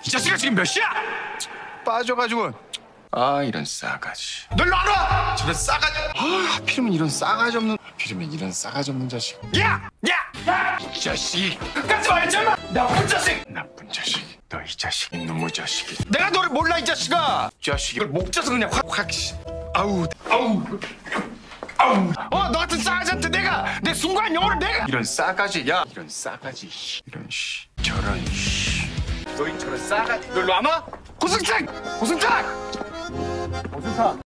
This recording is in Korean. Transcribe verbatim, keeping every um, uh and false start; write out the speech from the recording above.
이 자식아 지금 몇 시야? 빠져가지고. 아 이런 싸가지. 너 일로 안 와! 저런 싸가지. 아 하필이면 이런 싸가지 없는. 하필이면 이런 싸가지 없는 자식. 야! 야! 야! 이 자식. 끝까지 말지 마! 나쁜 자식! 나쁜 자식. 너 이 자식. 이놈의 자식이. 내가 너를 몰라 이 자식아! 이 자식 이걸 목 쪄서 그냥 확 확. 아우 아우. 아우. 어, 너 같은 싸가지한테 내가 내 순간 영혼을 내가 이런 싸가지. 야 이런 싸가지. 이런 씨 저런 씨 너희 저런 싸가지. 너 일로 와마? 고승창! 고승창! 고승창!